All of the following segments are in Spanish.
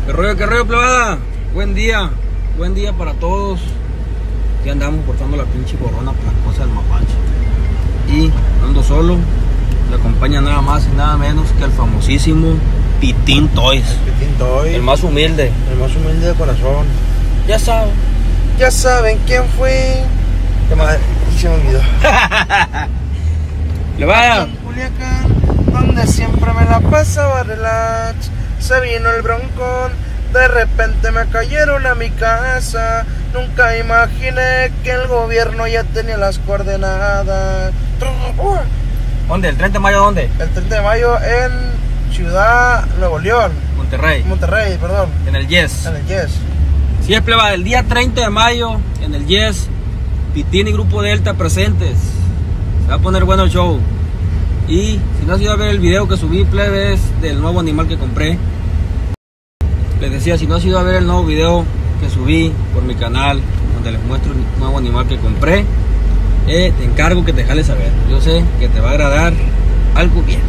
Qué rollo, plebada. Buen día para todos. Ya andamos cortando la pinche corona por las cosas del mapache. Y ando solo, le acompaña nada más y nada menos que el famosísimo Pitín Toys. El Pitín Toys. El más humilde. El más humilde de corazón. Ya saben. Ya saben quién fue. Qué madre, se me olvidó. Plebada. En Culiacán, donde siempre me la pasaba relax. Se vino el broncón, de repente me cayeron a mi casa. Nunca imaginé que el gobierno ya tenía las coordenadas. ¿Dónde? ¿El 30 de mayo dónde? El 30 de mayo en Ciudad Nuevo León. Monterrey, perdón. En el Yes. En el Yes. Sí, es plebada, el día 30 de mayo en el Yes, Pitín y Grupo Delta presentes. Se va a poner bueno el show. Y si no has ido a ver el video que subí, plebes, del nuevo animal que compré. Les decía, si no has ido a ver el nuevo video que subí por mi canal, donde les muestro el nuevo animal que compré, te encargo que te jales a ver. Yo sé que te va a agradar algo bien.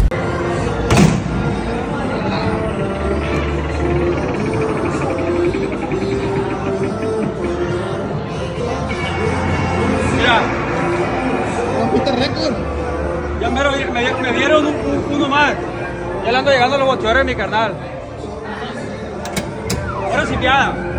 Mira, ¿Rompiste récord? ya me dieron uno más. Ya le ando llegando los bochueros de mi carnal. Ahora sí, piada.